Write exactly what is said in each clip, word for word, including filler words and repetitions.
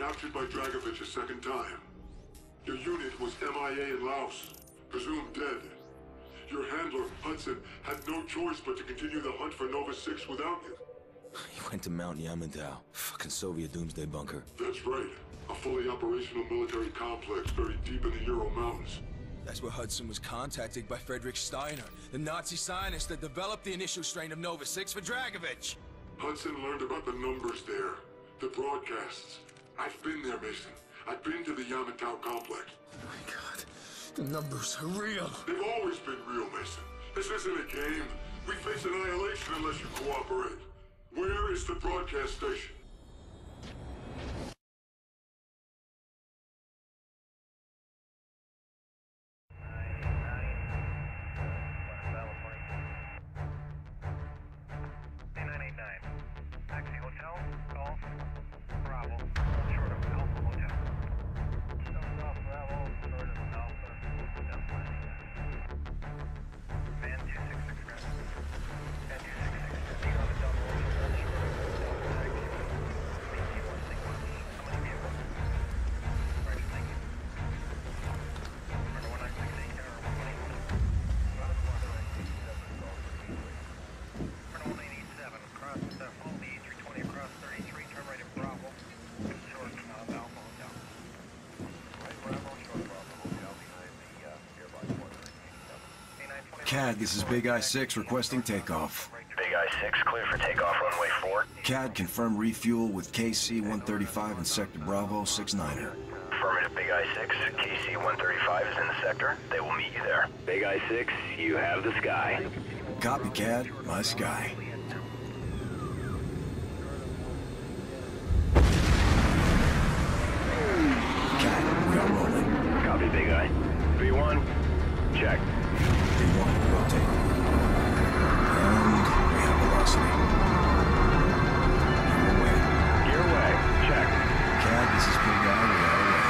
captured by Dragovich a second time. Your unit was M I A in Laos, presumed dead. Your handler, Hudson, had no choice but to continue the hunt for Nova six without you. He went to Mount Yamantau, fucking Soviet doomsday bunker. That's right. A fully operational military complex buried deep in the Ural Mountains. That's where Hudson was contacted by Frederick Steiner, the Nazi scientist that developed the initial strain of Nova six for Dragovich. Hudson learned about the numbers there, the broadcasts. I've been there, Mason. I've been to the Yamantau complex. Oh my God, the numbers are real. They've always been real, Mason. This isn't a game. We face annihilation unless you cooperate. Where is the broadcast station? C A D, this is Big Eye six requesting takeoff. Big Eye six, clear for takeoff, runway four. C A D, confirm refuel with K C one thirty-five in Sector Bravo six niner. Affirmative, Big Eye six. K C one thirty-five is in the sector. They will meet you there. Big Eye six, you have the sky. Copy, C A D. My sky. C A D, we are rolling. Copy, Big Eye. V one, check. V one, rotate. And we have velocity. Gear away. Gear away, check. C A D, this is Big Eye. We are away.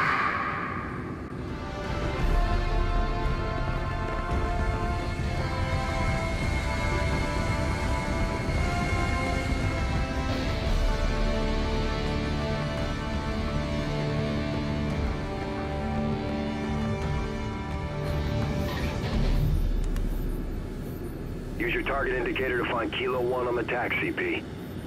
Use your target indicator to find Kilo one on the T A C, C P.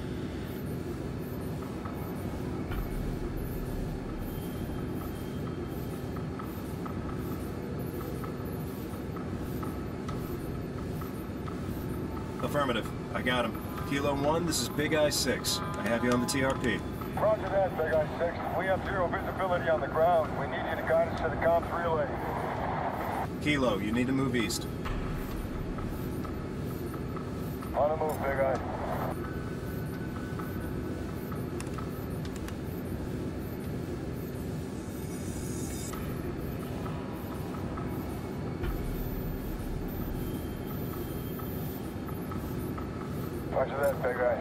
Affirmative. I got him. Kilo one, this is Big Eye six. I have you on the T R P. Roger that, Big Eye six. We have zero visibility on the ground. We need you to guide us to the comms relay. Kilo, you need to move east. On the move, Big Eye. Roger that, Big Eye.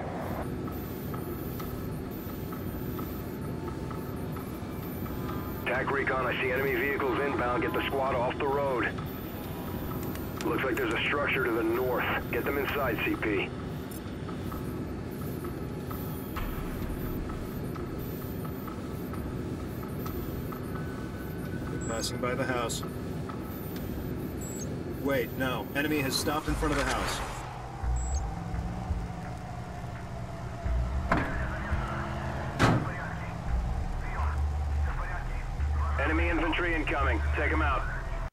T A C recon, I see enemy vehicles inbound. Get the squad off the road. Looks like there's a structure to the north. Get them inside, C P. We're passing by the house. Wait, no. Enemy has stopped in front of the house. Enemy infantry incoming. Take them out.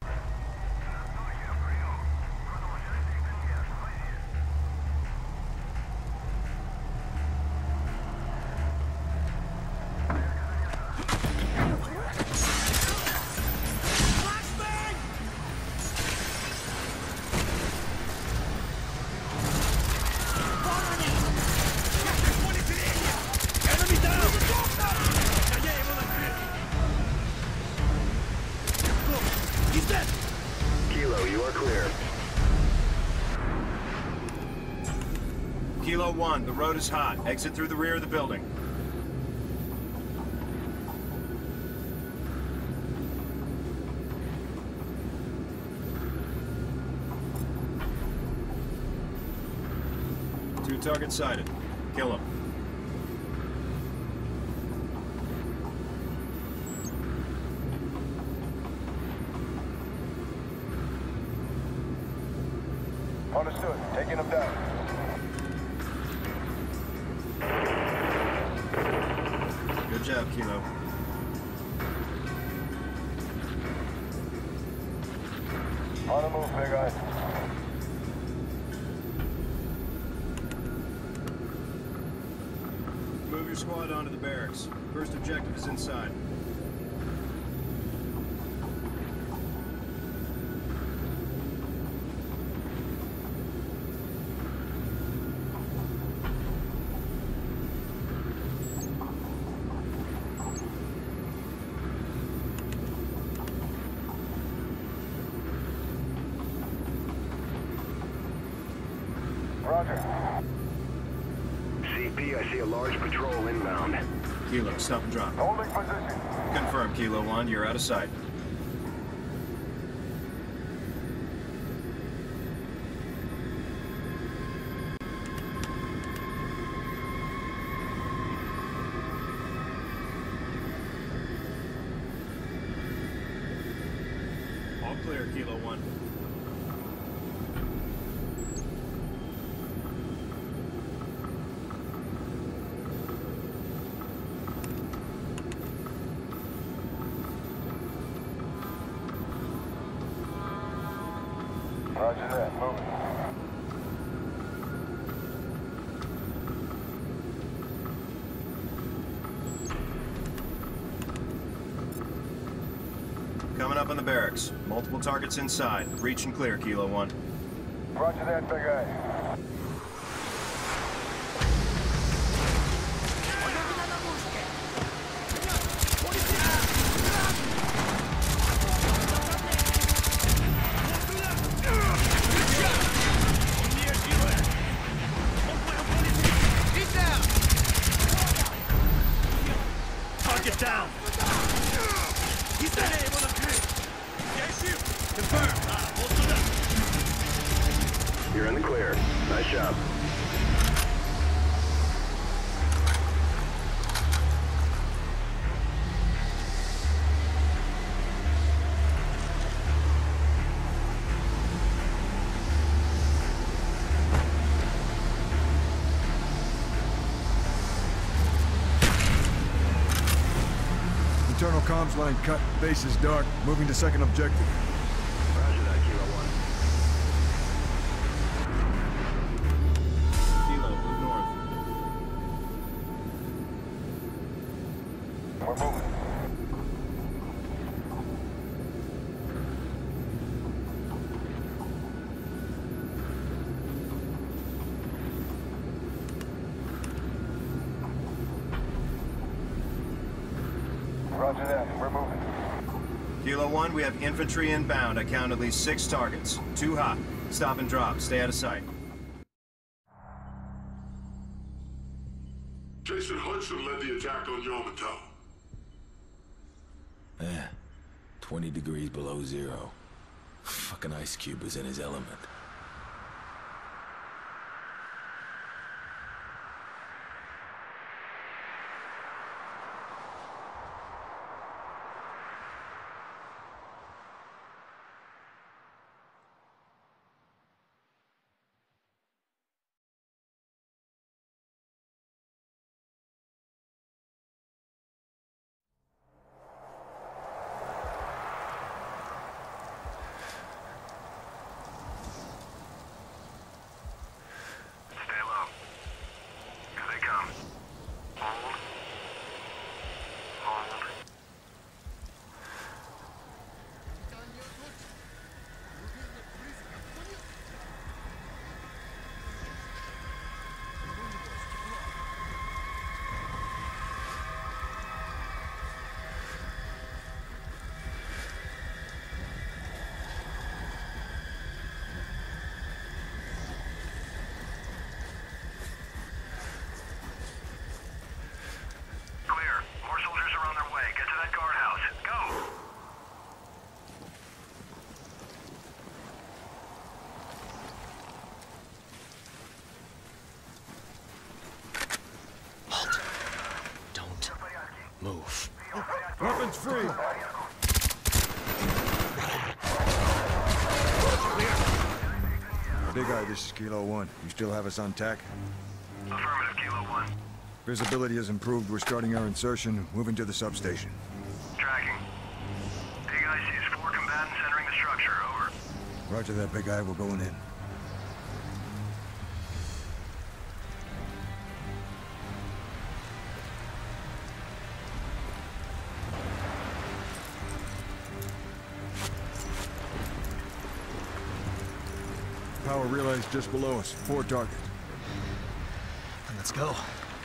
Kilo, you are clear. Kilo one, the road is hot. Exit through the rear of the building. Two targets sighted. Kill them. Understood. Taking them down. Good job, Kilo. On the move, Big Eye. Move your squad onto the barracks. First objective is inside. Roger. C P, I see a large patrol inbound. Kilo, stop and drop. Holding position. Confirm, Kilo one, you're out of sight. All clear, Kilo one. Roger that. Moving. Coming up on the barracks. Multiple targets inside. Reach and clear, Kilo one. Roger that, Big Eye. Get down! He's there! Yes, you! Confirm! You're in the clear. Nice job. Internal comms line cut. Base is dark. Moving to second objective. Roger that, Kilo one. Kilo, move north. We're moving. Roger that. We're moving. Kilo one, we have infantry inbound. I count at least six targets. Too hot. Stop and drop. Stay out of sight. Jason Hudson led the attack on Yamato. Eh, twenty degrees below zero. Fucking Ice Cube was in his element. Move. Weapons free. Big Eye, this is Kilo One. You still have us on tack? Affirmative, Kilo One. Visibility has improved. We're starting our insertion, moving to the substation. Tracking. Big Eye sees four combatants entering the structure. Over. Roger that, Big Eye. We're going in. Power relays just below us. Four targets. Let's go.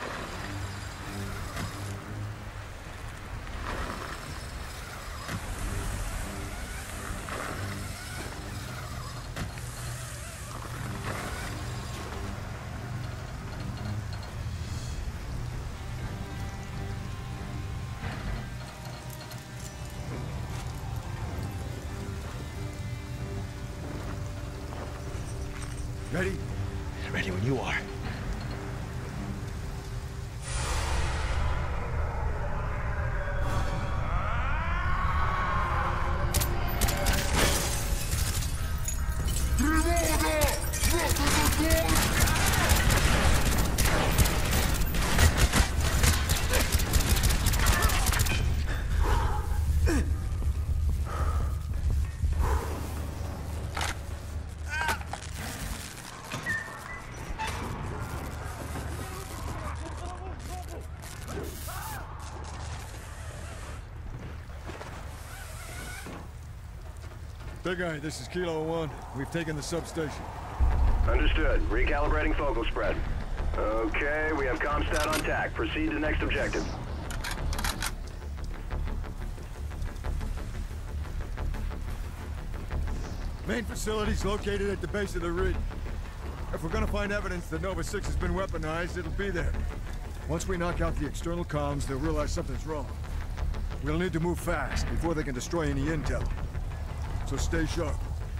Ready? Ready when you are. Big Eye, this is Kilo One. We've taken the substation. Understood. Recalibrating focal spread. Okay, we have Comstat on tack. Proceed to next objective. Main facility's located at the base of the ridge. If we're gonna find evidence that Nova six has been weaponized, it'll be there. Once we knock out the external comms, they'll realize something's wrong. We'll need to move fast before they can destroy any intel. So stay sharp.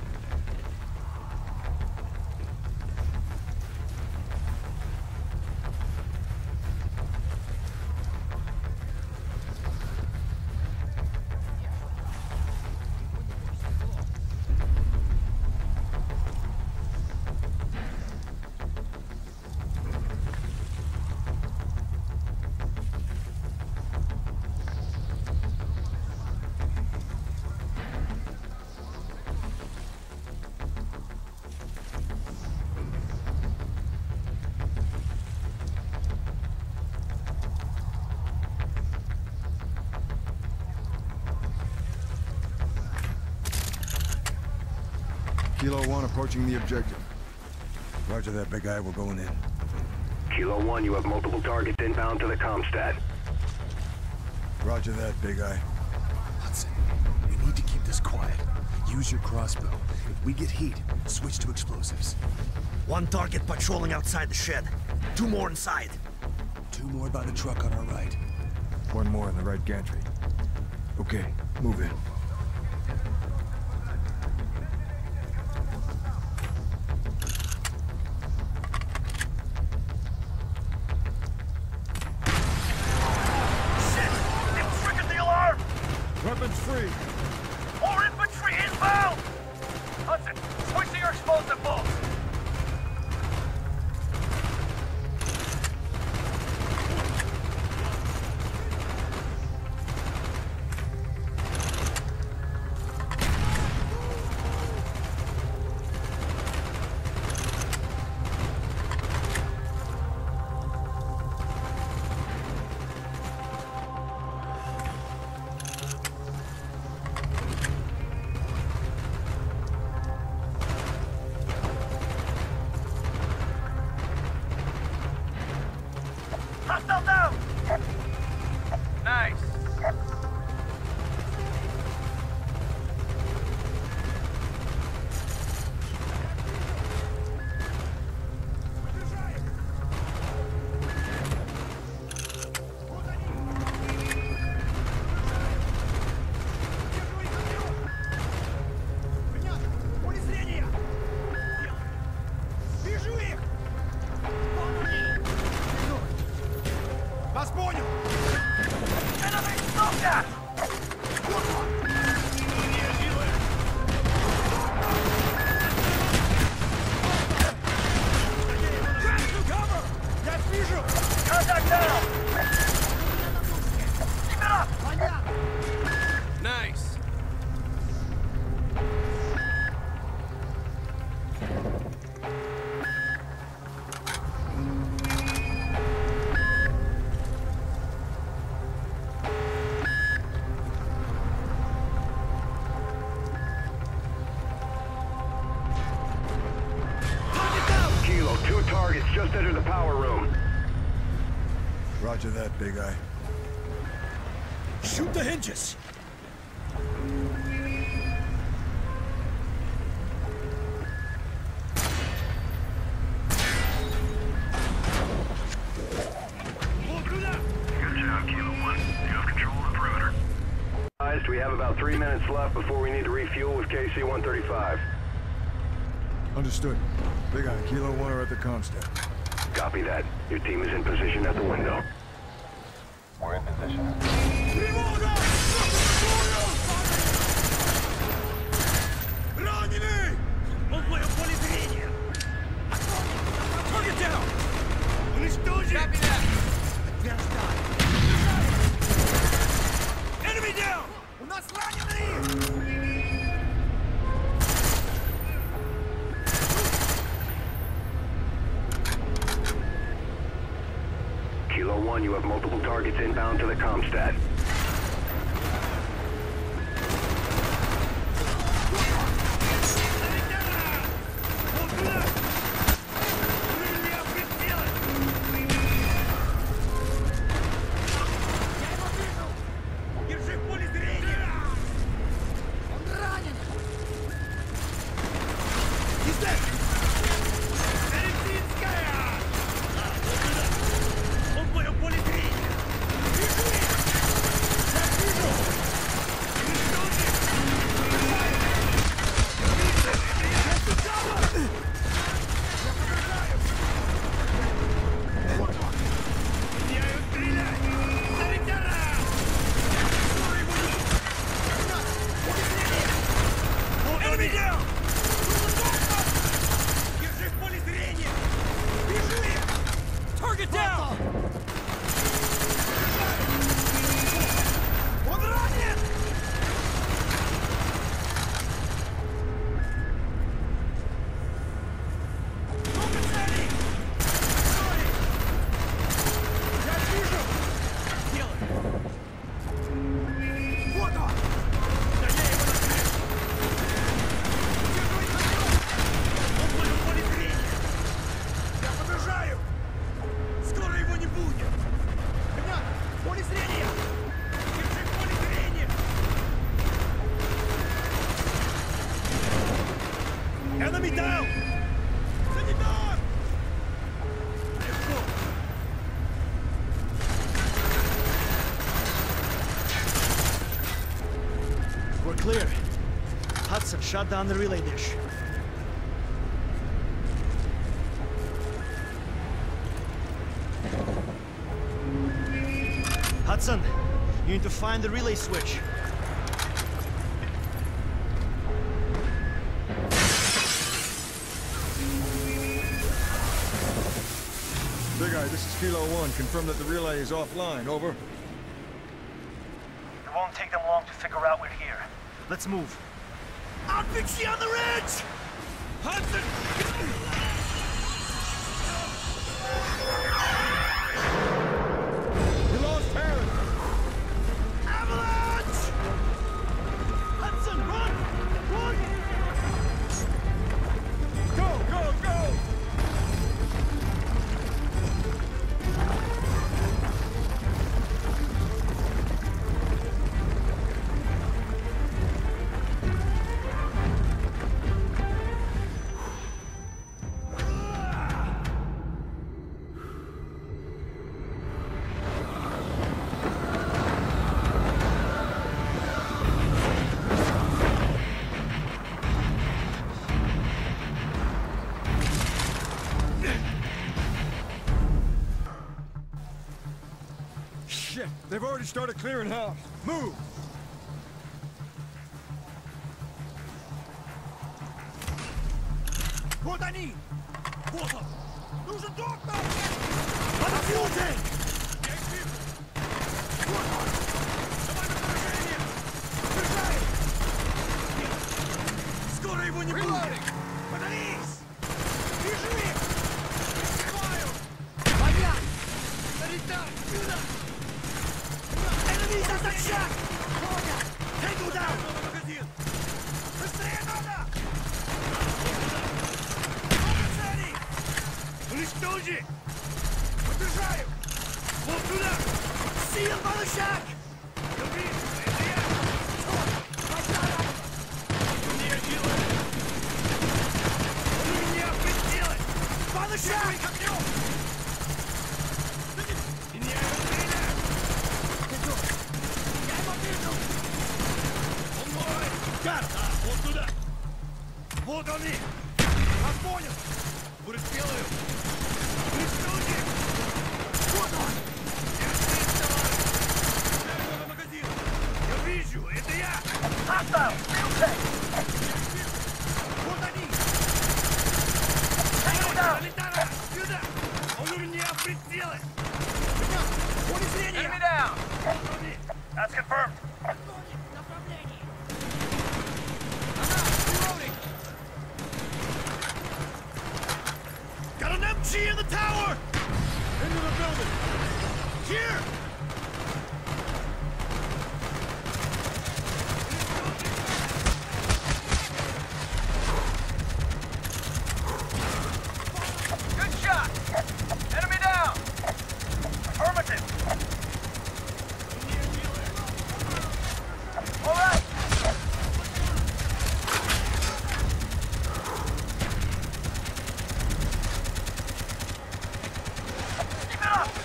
Kilo One approaching the objective. Roger that, Big Eye. We're going in. Kilo One, you have multiple targets inbound to the Comstat. Roger that, Big Eye. Hudson, we need to keep this quiet. Use your crossbow. If we get heat, switch to explosives. One target patrolling outside the shed. Two more inside. Two more by the truck on our right. One more in the right gantry. Okay, move in. Weapons free. More infantry inbound! Hudson, switch to your explosive bolts. Hostile down! Nice. Вас понял! Enemy soldier! Roger that, Big Eye. Shoot the hinges! We have about three minutes left before we need to refuel with K C one thirty-five. Understood. Big Eye, Kilo One are at the Comstead. Copy that. Your team is in position at the window. We're in position. Target down! Copy that! Enemy down! У нас раненые! Kilo One, you have multiple targets inbound to the Comstead. Enemy down! Санитар! We're clear. Hudson, shut down the relay dish. Hudson, you need to find the relay switch. Big Eye, this is Kilo One. Confirm that the relay is offline. Over. It won't take them long to figure out we're here. Let's move. I'll fix you on the ridge! Hudson! We lost Harris! Avalanche! Hudson, run! Run! Go, go, go! Shit, they've already started clearing house. Move! Вот они! Вот он! Нужен доктор! Надо fuel tank! Я их вижу! Вот он! Давай на поражение! Держай! Скоро его не будет! Подались! Вижу их! Прикрываю! Понятно! Солидар! Сюда! Enemies at the shack! Tango down! Магазин! Быстрее надо! Уничтожи! Подержаю! Вот Сюда! See him by the shack! Я вижу! Это я! Что мне делать? Он меня пределает! By the shack! Огнем! Меня стреляют! Я его вижу! Он мой! Гад! А, вот туда! Вот они! Я понял! Будет сделаю! Приступи! Вот он! Я здесь, товарищ! Дай его на магазин! Я вижу! Это я! Hostile! Вот они! Tango down! Залетара! Сюда! Он у меня прицелы! Поле зрения! Enemy down! Вот они! That's confirmed! Got an M G in the tower! Into the building! Here! Good shot! Enemy down! Affirmative! All right! Keep it up!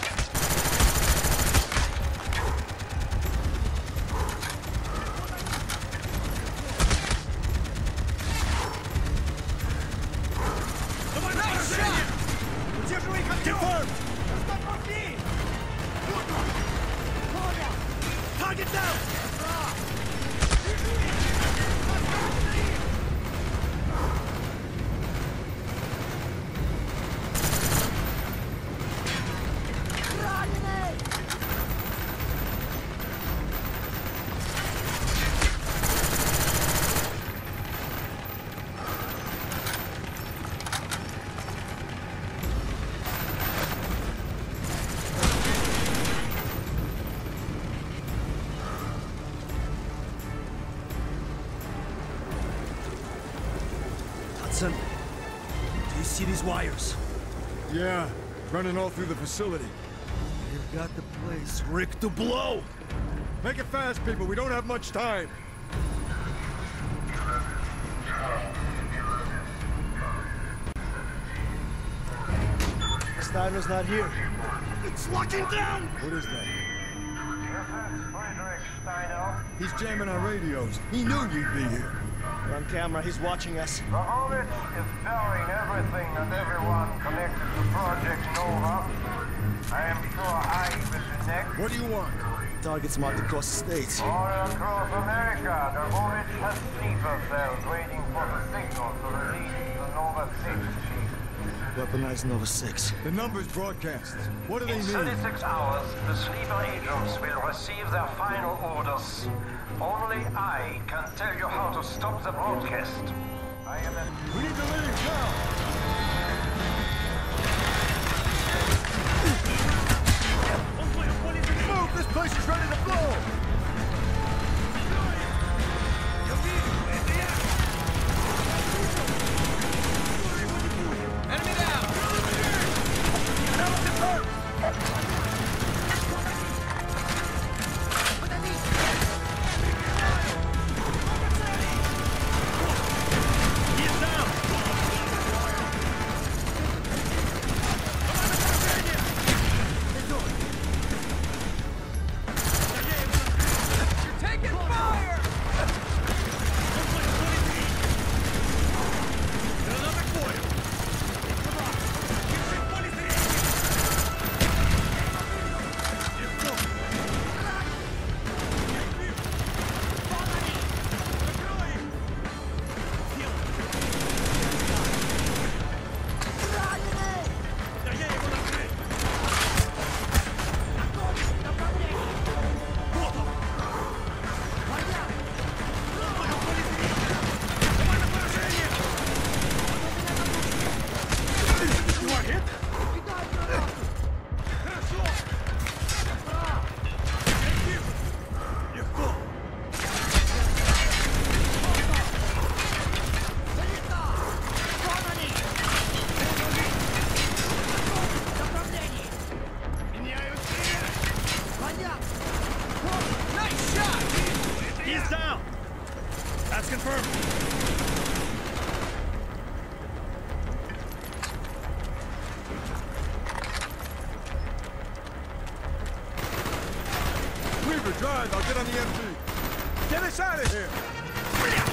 Давай на поражение! Удерживай их огнем! Target down! Hudson, do you see these wires? Yeah, running all through the facility. You've got the place rigged to blow! Make it fast, people. We don't have much time. Steiner's not here. It's locking down! What is that? This is Friedrich Steiner. He's jamming our radios. He knew you'd be here. We're on camera, he's watching us. The Hornet is burying everything and everyone connected to Project Nova. I am sure I will connect. What do you want? Targets marked across the states. All across America, the Hornet has sleeper cells waiting for the signal to release the Nova six chief. Weaponized Nova six. The numbers broadcast. What do they In mean? thirty-six hours, the sleeper agents will receive their final orders. Only I can tell you how to stop the broadcast. I am at We need to leave now. Move! This place is ready to blow! Enemy down! is down! That's confirmed. Weaver, drive. I'll get on the M P. Get us out of here!